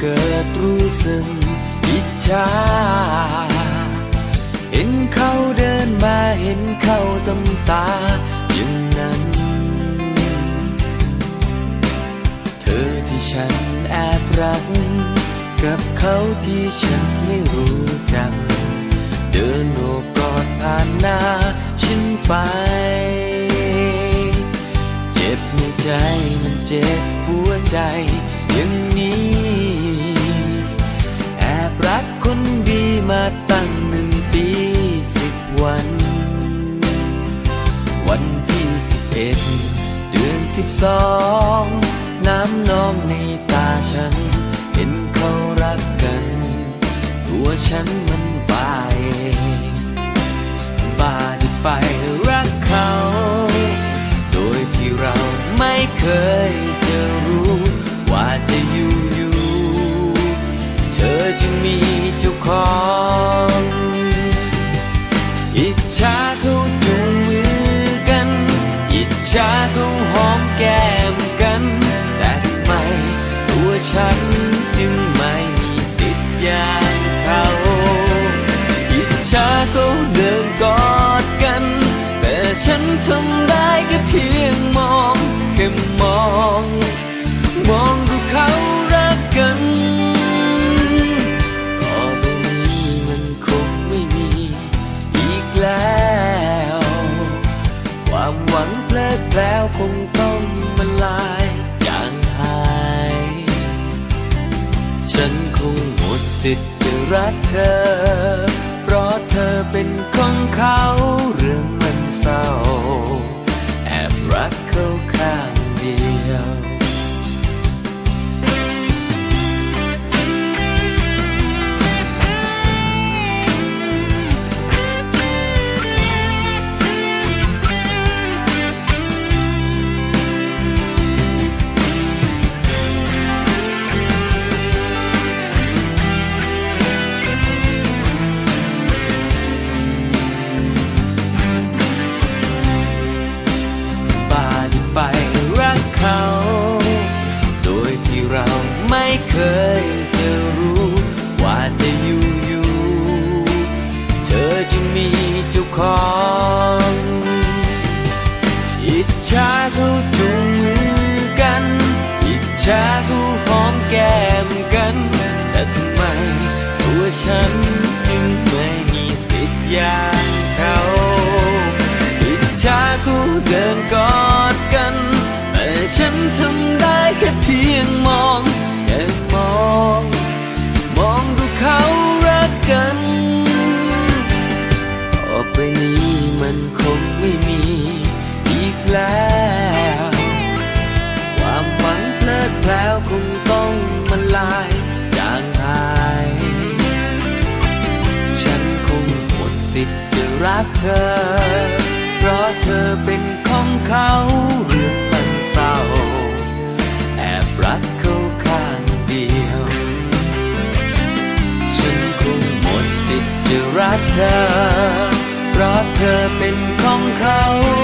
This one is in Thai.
เกิดรู้สึกอิจฉาเห็นเขาเดินมาเห็นเขาตำตาอย่างนั้นเธอที่ฉันแอบรักกับเขาที่ฉันไม่รู้จักเดินโอบกอดผ่านหน้าฉันไปเจ็บในใจมันเจ็บหัวใจอย่างนี้แอบรักคนดีมาตั้ง1 ปี10 วันวันที่11 เดือน12น้ำนองในตาฉันเห็นเขารักกันตัวฉันมันบ้าเองบ้าที่ไปรักเขาโดยที่เราไม่เคยจะรู้ว่าจะอยู่เธอจึงมีเจ้าของอิจฉาเขาจูงมือกันอิจฉาเขาหอมแก้มกันแต่ทำไมตัวฉันจึงไม่มีสิทธิ์อย่างเขาอิจฉาเขาเดินกอดกันแต่ฉันทำได้แค่เพียงมองแค่มองดูเขารักกันต่อไปนี้มันคงไม่มีอีกแล้วความหวังเพลิดเพล้วคงต้องมันลายจางหายฉันคงหมดสิทธิ์จะรักเธอเพราะเธอเป็นของเขาเรื่องมันเศร้าแอบรักเขาข้างเดียวไปรักเขาโดยที่เราไม่เคยจะรู้ว่าจะอยู่เธอจึงมีเจ้าของอิจฉาเขาจูงมือกันอิจฉาเขาหอมแก้มกันแต่ทำไมตัวฉันจึงไม่มีสิทธิ์อย่างเขาอิจฉาเขาเดินกอดกันแต่ฉันทำได้แค่เพียงมองแค่มองดูเขารักกันต่อไปนี้มันคงไม่มีอีกแล้วความหวังเพลิดเพล้วคงต้องมันลายจางหายฉันคงหมดสิทธิ์จะรักเธอเพราะเธอเป็นของเขาเรื่องมันเศร้าแอบรักเขาข้างเดียวฉันคงหมดสิทธิ์จะรักเธอเพราะเธอเป็นของเขา